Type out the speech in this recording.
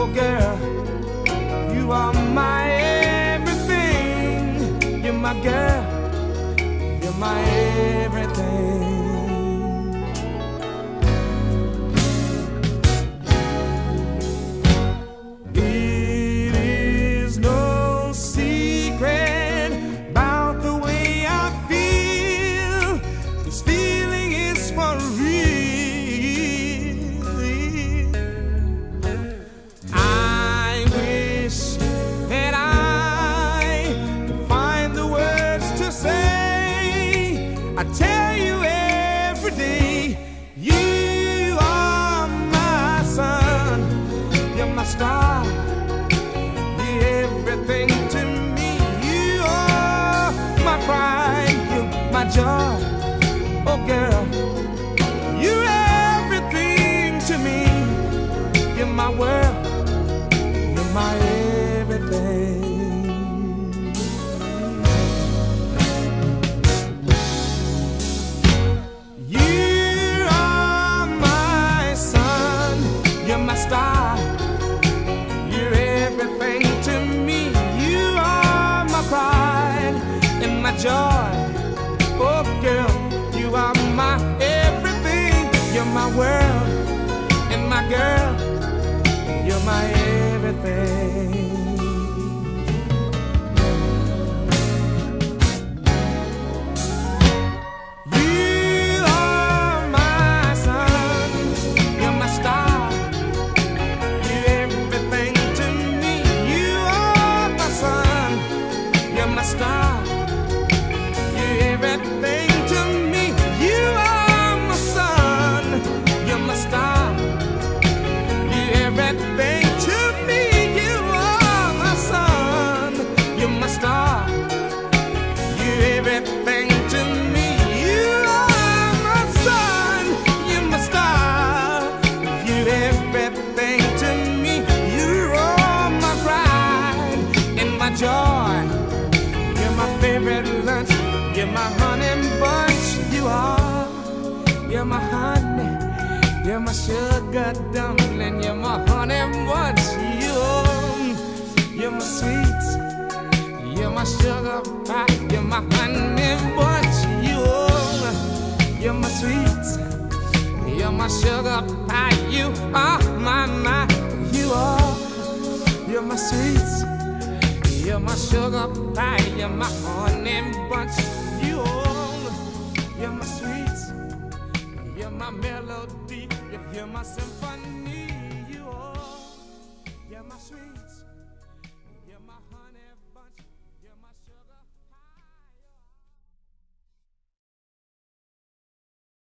girl, you are my everything. You're my girl, you're my everything. It is no secret about the way I feel. This feeling is for real. I wish that I could find the words to say. I tell you every day, you are my sun, you're my star, you're everything to me. You are my pride, you're my joy. Oh girl, you're everything to me. You're my world, you're my everything. You are my sun, you're my star, you're everything to me. You are my pride and my joy. Oh girl, you are my everything. You're my world and my girl, you're my everything. You are my sun, you're my star, you're everything to me. You are my sun, you're my star, you're everything to me. You are my sun, you're my star, you're everything to me. You are my sun, you're my star, you're everything to me. You are my sun, you're my star, you're everything to me. You are my pride and my joy. You're my favorite lunch, you're my honey bunch. You are, you're my honey, you're my sugar dumpling, you're my honey bunch. You're my sweets, you're my sugar pie, you're my honey bunch. You're my sweets, you're my sugar pie. You are my, you are. You're my sweets, you're my sugar pie, you're my honey bunch. You're my sweets, you're my melody, you're my symphony. You're my sweets, you're my honey.